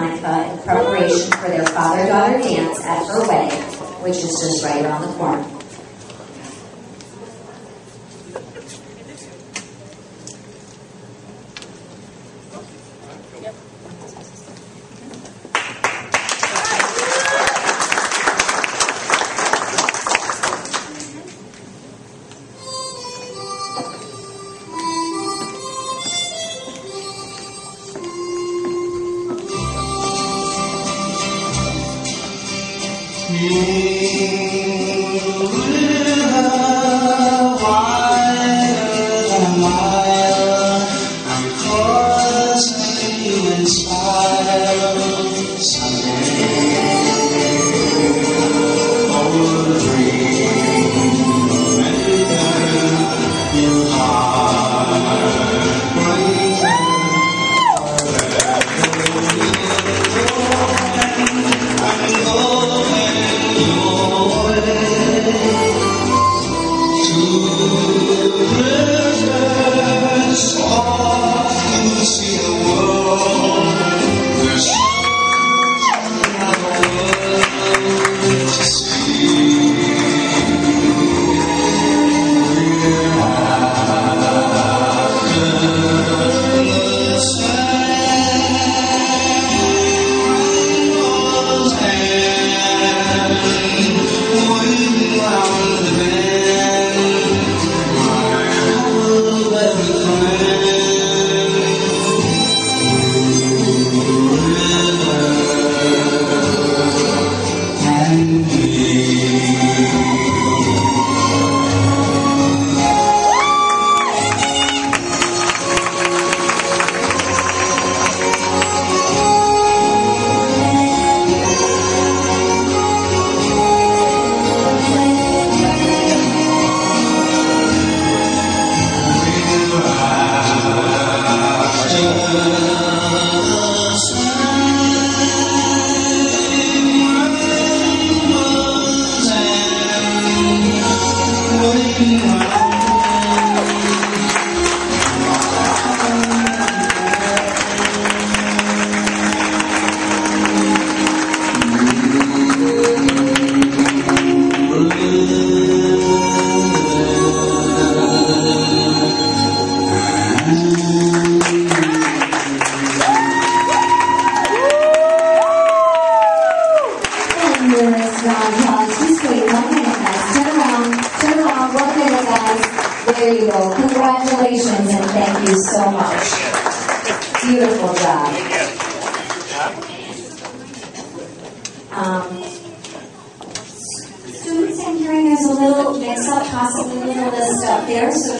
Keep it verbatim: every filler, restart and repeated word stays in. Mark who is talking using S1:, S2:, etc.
S1: Monica in preparation for their father-daughter dance at her wedding, which is just right around the corner.
S2: There you go. Congratulations and thank you so much. Beautiful job. Um, students, I'm hearing there's a little mix-up, possibly a little list up there. So